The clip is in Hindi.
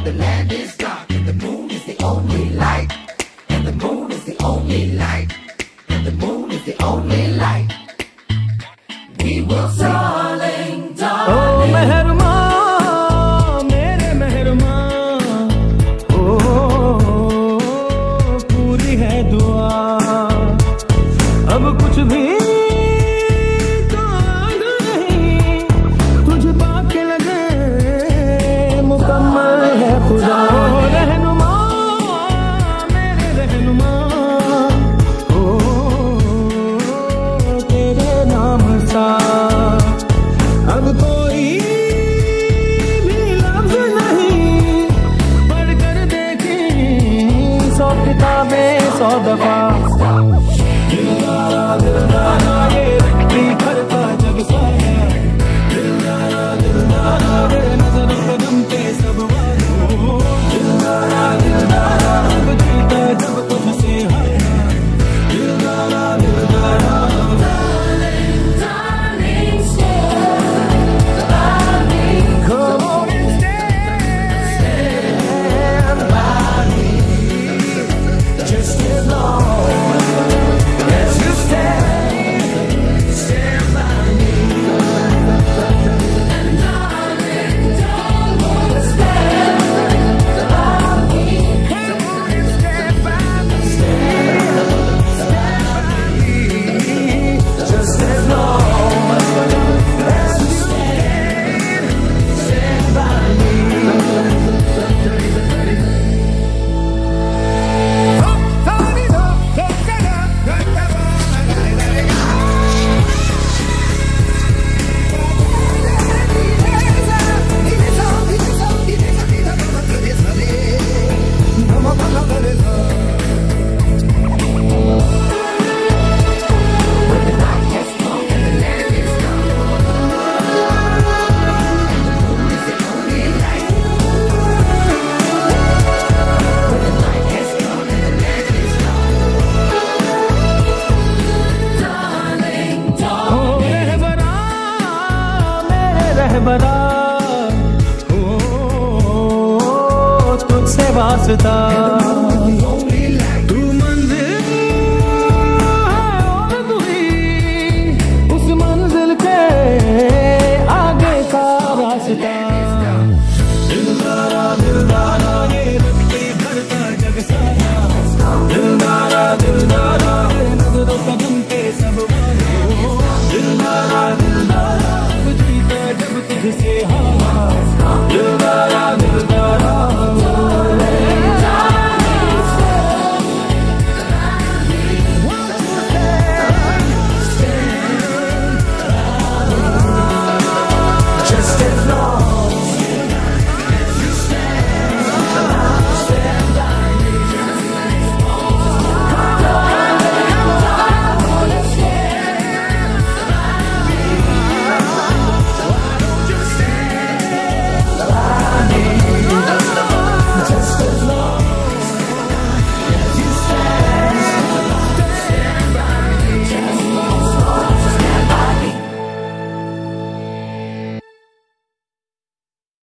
the land is dark, and the moon is the only light, and the moon is the only light, and the moon is the only light. We will sing, darling, darling. Oh Mehrma, mere Mehrma, oh पूरी है दुआ, अब कुछ भी तो नहीं, तुझे पाके लगे मुकम्मल है खुदा। रहनुमा मेरे रहनुमा, ओ तेरे नाम सा अब कोई भी लफ्ज नहीं, पढ़कर देखें 100 किताबें 100 दफा। दिलदारा दिलदारा ये रट्टी भर का जग सारा, दिलदारा दिलदारा मेरे नजर कदम पे सब वालों। दिलदारा दिलदारा अब जीता जब तुझसे हारा, दिलदारा दिलदारा। Darling, darling, stand by me. Come on and stand by me, just as long as you stand by me. And darling, darling, stand by me. Come on and stand by me, stand by me, just as long as you stand by me. तुझसे वास्ता